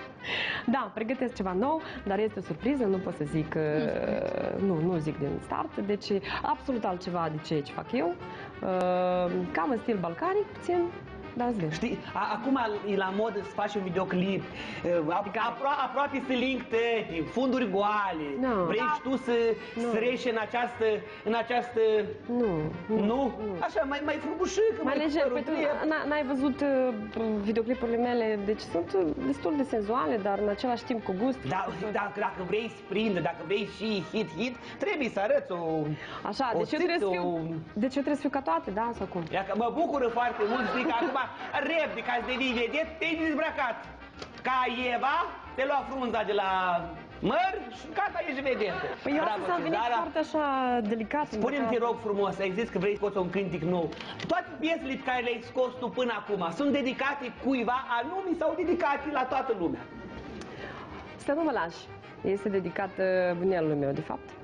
Da, pregătesc ceva nou, dar este o surpriză, nu pot să zic, nu, nu zic din start, deci absolut altceva de ceea ce fac eu. Cam în stil balcanic, puțin. Da, zi. Știi, a, acum e la modă să faci un videoclip, apro aproape să link tăti, funduri goale. No. Vrei Da. și tu să No. strești în această, în această... Nu. Nu? Nu? Așa, mai, mai frumușică, Mai lejer, păi tu n-ai văzut uh, videoclipurile mele, deci sunt uh, destul de senzuale, dar în același timp cu gust. Da, dacă, dacă vrei să prindă, dacă vrei și hit-hit, trebuie să arăți o... Așa, o deci eu trebuie să țiță, fiu, o... deci eu trebuie să fiu ca toate, da, sau cum? Ia că mă bucură foarte mult, știi că acum repede, ca să devii vedet, te-ai dezbrăcat. Ca Eva, te lua frunza de la măr și gata, ești vedetă. Păi eu Bravo, astăzi am venit Cezara. foarte așa delicat. Spune-mi, te rog frumos, ai zis că vrei să scoți un cântic nou. Toate piesele pe care le-ai scos tu până acum sunt dedicate cuiva anume sau dedicate la toată lumea? Să nu mă lași. Este dedicat uh, bunelului meu, de fapt.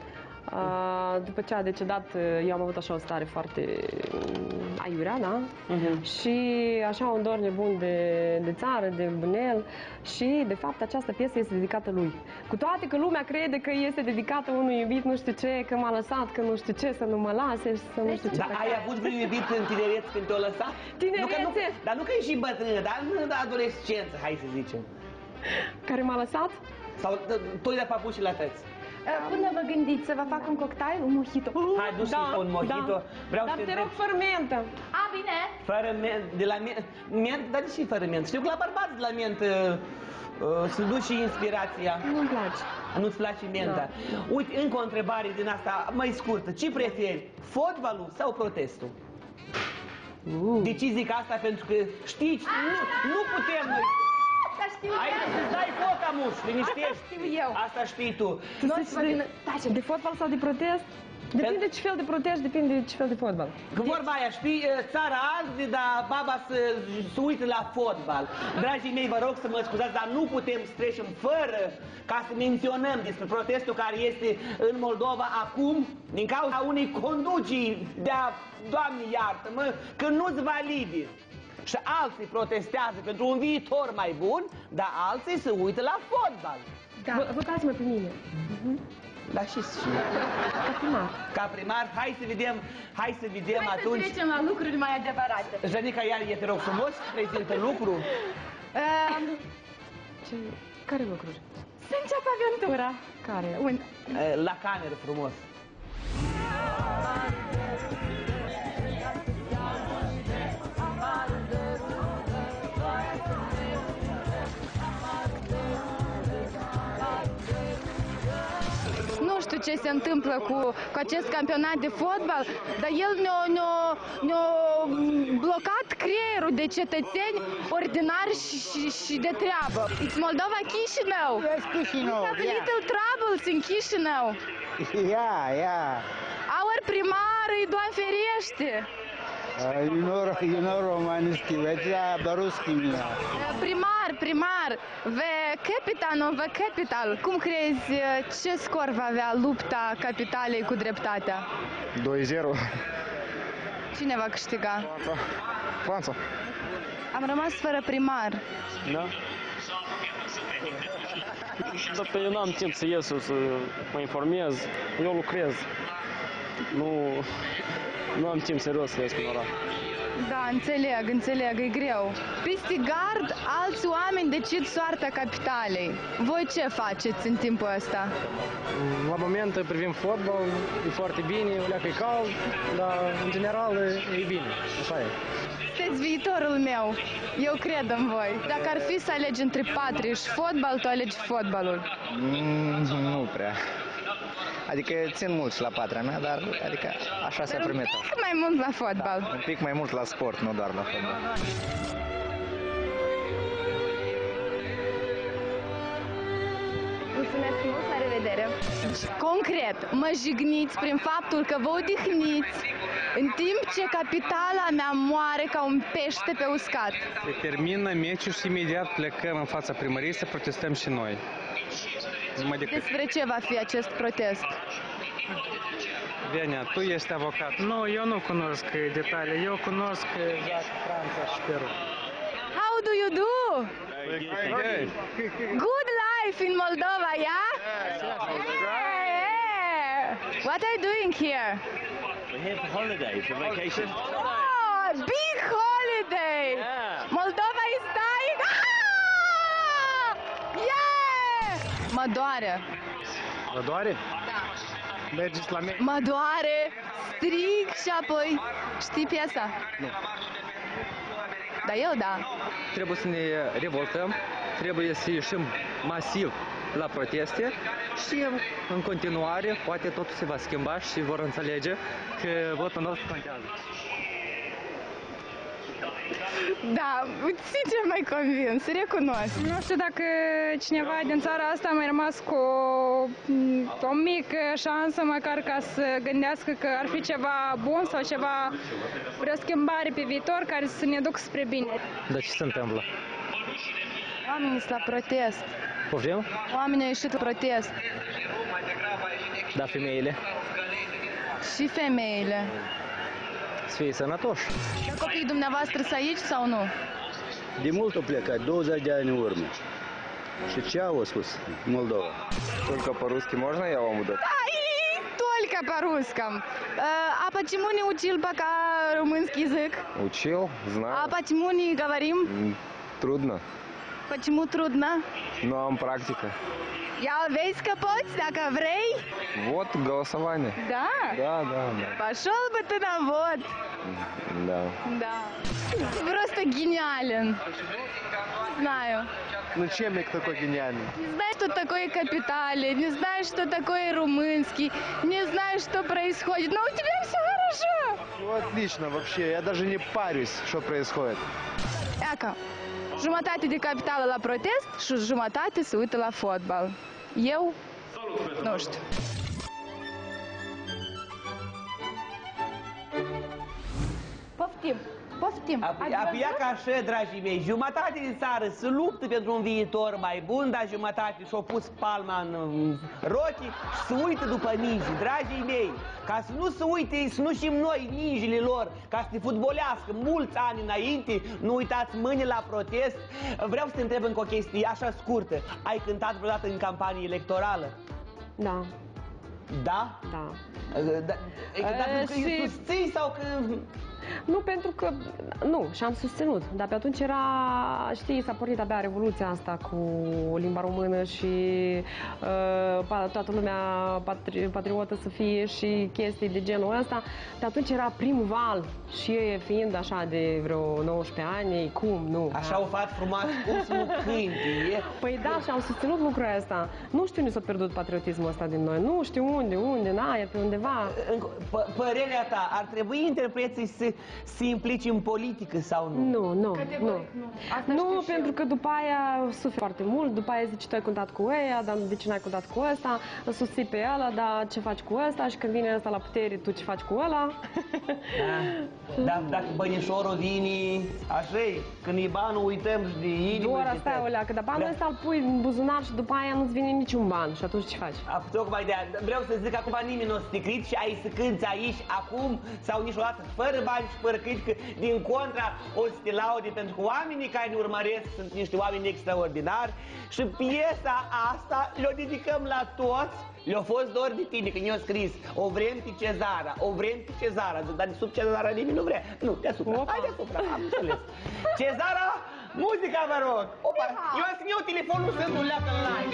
Uh, după ce a decedat, uh, eu am avut așa o stare foarte uh, aiurea, da? Uh-huh. Și așa un dor nebun de, de țară, de bunel. Și, de fapt, această piesă este dedicată lui. Cu toate că lumea crede că este dedicată unui iubit nu știu ce, că m-a lăsat, că nu știu ce, să nu mă lase, să nu știu ce. Dar ai avut vreun iubit în tinerețe când te-o lăsat? Tinerețe? Nu, că nu, dar nu că ești și bătrână, dar în adolescență, hai să zicem. Care m-a lăsat? Sau tu de papuși la tăți? Până vă gândiți să vă fac un cocktail, un mojito. Hai, du-și da, un mojito. Da. Vreau Dar să te rog, fără mentă. A, bine. Fără ment, de la ment, ment, dar de ce fără ment? Știu că la bărbați de la ment uh, uh, se duce inspirația. Nu-mi place. Nu-ți place menta. Da. Uite, încă o întrebare din asta mai scurtă. Ce preferi, fotbalul sau protestul? Uh. De ce zic asta? Pentru că știi, nu, nu putem noi... Asta știu Hai să-ți dai foca, muș, liniștești. Asta știu eu. Asta știi tu. Tu de, de fotbal sau de protest? Depinde ce fel de protest, depinde ce fel de fotbal. Că vorba aia, știi, țara azi, dar baba să se uită la fotbal. Dragii mei, vă rog să mă scuzați, dar nu putem să trecem fără ca să menționăm despre protestul care este în Moldova acum, din cauza unei conducii de-a, Doamne iartă-mă, că nu-ți valide. Și alții protestează pentru un viitor mai bun, dar alții se uită la fotbal. Da. Votați-mă pe mine. Uh-huh. Da, și Ca primar. Ca primar, hai să vedem, hai să vedem hai atunci. Hai să trecem la lucruri mai adevărate. Janica, iar e, te rog frumos, prezintă lucru. Uh, Ce? Care lucruri? Să înceapă aventura. Care? Un... La cameră frumos. Nu știu ce se întâmplă cu, cu acest campionat de fotbal, dar el ne-a ne ne blocat creierul de cetățeni ordinari și, și, și de treabă. It's Moldova Chișinău. Yes, Chișinău. We have yeah. little troubles in Chișinău. Yeah, yeah. Our primar îi Doamne ferește. Uh, you know, you know Romanski, it's Baruski. Primar, primar, ve capitanul, ve capital. Cum crezi, ce scor va avea lupta capitalei cu dreptatea? doi zero. Cine va câștiga? Franța. Am rămas fără primar. Da? Dar pe eu n-am timp să ies să mă informez. Eu lucrez. Nu, nu am timp serios să ies în oraș. Da, înțeleg, înțeleg, e greu. Peste gard, alți oameni decid soarta capitalei. Voi ce faceți în timpul ăsta? La moment privim fotbal, e foarte bine, o leacă e cald, dar în general e bine, așa e. Sunteți viitorul meu, eu cred în voi. Dacă ar fi să alegi între patrie și fotbal, tu alegi fotbalul. Mm, nu prea. Adică țin mult și la patria mea, dar adică așa s-a primit. Un pic mai mult la fotbal. Da, un pic mai mult la sport, nu doar la fotbal. Mulțumesc mult, la revedere! Concret, mă jigniți prin faptul că vă odihniți în timp ce capitala mea moare ca un pește pe uscat. Se termină meciul și imediat plecăm în fața primăriei să protestăm și noi. Despre ce va fi acest protest? Venia, tu ești avocat. Nu, eu nu cunosc detalii, eu cunosc Jacques, Franța și Peru. How do you do? Good. Good life in Moldova, yeah? Yeah. What are you doing here? We're here for holiday, for vacation. Oh, big holiday! Mă doare. Vă doare? Mergeți la mine? Mă doare, strig și apoi știi piesa? Nu. Dar eu da. Trebuie să ne revoltăm, trebuie să ieșim masiv la proteste și în continuare poate totul se va schimba și vor înțelege că votul nostru contează. Da, sincer mai convins, recunosc. Nu știu dacă cineva din țara asta a mai rămas cu o mică șansă, măcar ca să gândească că ar fi ceva bun sau ceva, vreo schimbare pe viitor care să ne ducă spre bine. Dar ce se întâmplă? Oamenii sunt la protest. Poftim? Oamenii au ieșit la protest. Dar femeile? Și femeile. Să fie sănătoși. Dar copiii dumneavoastră sunt aici sau nu? De mult au plecat, douăzeci de ani în urmă. Și ce au spus Moldova? Только по-русски можно, я вам удаю? Да, и только по-русском. А почему не учил пока румынский язык? Учил, знаю. А почему не говорим? Трудно, Почему трудно? но am practică. Я весь капот, dacă vrei. Вот голосование. Да? Да, да, да. Пошел бы ты на вод. Да. Да. Просто гениален. Знаю. Ну чем я такой гениальный? Не знаешь, что такое капитали, не знаешь, что такое румынский, не знаешь, что происходит. Но у тебя все хорошо. Ну отлично вообще, я даже не парюсь, что происходит. Iaca, jumătate de capitală la protest și jumătate se uită la fotbal. Eu? Nu știu. Poftim, poftim. Apia ca așa, dragii mei, jumătate din țară se luptă pentru un viitor mai bun, dar jumătate și-au pus palma în rochi și se uită după ninji. Dragii mei, ca să nu se uite, să nu știm noi ninjile lor, ca să te futbolească mulți ani înainte, nu uitați mâine la protest. Vreau să te întreb încă o chestie așa scurtă. Ai cântat vreodată în campanie electorală? Da. Da? Da. Da. Dar pentru că îi susții sau că... Nu, pentru că, nu, și-am susținut, dar pe atunci era, știi, s-a pornit abia revoluția asta cu limba română și uh, toată lumea patri, patriotă să fie și chestii de genul ăsta. De atunci era primul val și eu fiind așa de vreo nouăsprezece ani, cum, nu? Așa o fac frumoasă, cum să nu cânti? Păi da, și am susținut lucrul ăsta. Nu știu unde s-a pierdut patriotismul ăsta din noi, nu știu unde, unde, în aer, pe undeva. Părerea ta, ar trebui interpreții să se implici în politică sau nu? Nu, nu, Categoric, nu. nu. Asta nu, pentru că după aia suferi foarte mult, după aia zici tu ai contat cu ăia, dar de ce n-ai contat cu ăsta, îl susții pe ăla, dar ce faci cu ăsta și când vine ăsta la putere, tu ce faci cu ăla? Da. Dar dacă bănișorul vine, așa e, când e banul uităm și de inimă. Doar asta e o leacă, dar banul ăsta îl pui în buzunar și după aia nu-ți vine niciun ban și atunci ce faci? A, tocmai de aia. Vreau să zic, acum nimeni nu o să te critic și ai să cânti aici, acum, sau niciodată, fără bani și fără critică, din contra o să te laude, pentru că oamenii care ne urmăresc sunt niște oameni extraordinari și piesa asta le-o dedicăm la toți. Le-a fost dor de tine când i-a scris o vrem pe Cezara, o vrem pe Cezara, dar de sub Cezara nimeni nu vrea. Nu, deasupra, Opa. Hai deasupra, am înțeles. Cezara, muzica vă rog. Opa, eu să-mi iau telefonul să nu leacă în live.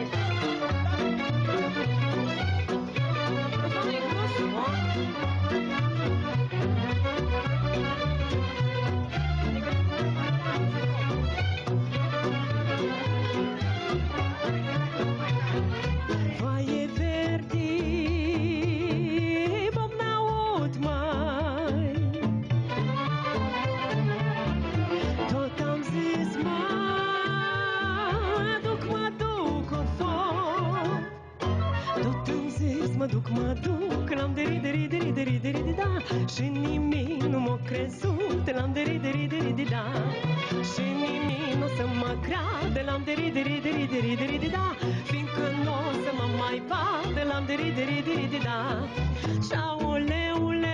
Mă duc, mă duc, l-am deri, deri, deri, deri, deri, deri, da. Și nimic nu m-a crezut, l-am deri, deri, deri, deri, da. Și nimic nu o să mă creadă, l-am deri, deri, deri, deri, deri, deri, da. Fiindcă nu o să mă mai vadă, l-am deri, deri, deri, deri, da. Și aoleule,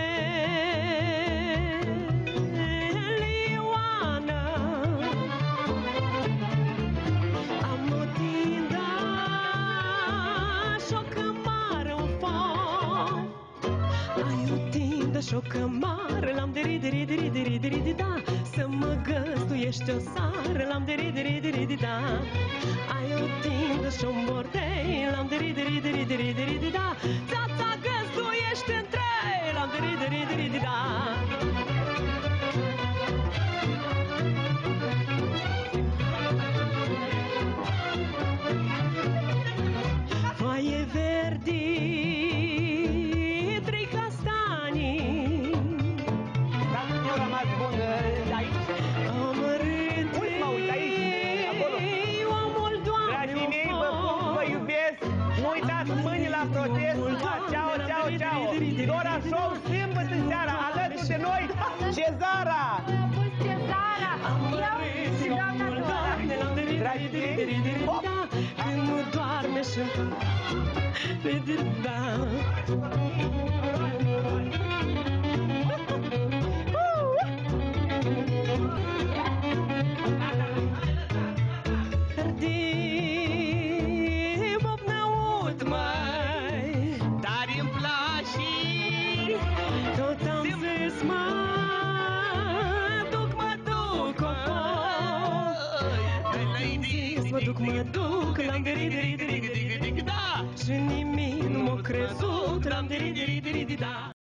Lioana, am o tindă și o cămară în foc. Ai o tindă și o cămară, l-am deri, deri, deri, deri, deri, deri, da. Să mă găstuiești o sară, l-am deri, deri, deri, deri, da. Ai o tindă și un bordei, l-am deri, deri, deri, deri, deri, deri, da. Ța-ța găstuiești în trei, l-am deri, deri, deri, deri, da. Foaie verdi, trei castani. Dar nu eu rămas bun de aici? Amărâte, uite, mă uit aici, acolo. omul, Doamne, dragii mei, vă pup, vă iubesc. Nu uitați mâini la protest. Ceau, ceau, ceau. Dora Show, sâmbătă seara, alături de noi, Cezara. Cezara, eu și doamna Dora. Dragii mei, hop! Când nu doarme și da. Tare-mi place. Tot am zis, mă duc, mă duc, mă duc, mă duc, l-am deri, deri, deri, deri, deri, da. Și nimic nu m-a crezut, l-am deri, deri, deri, da.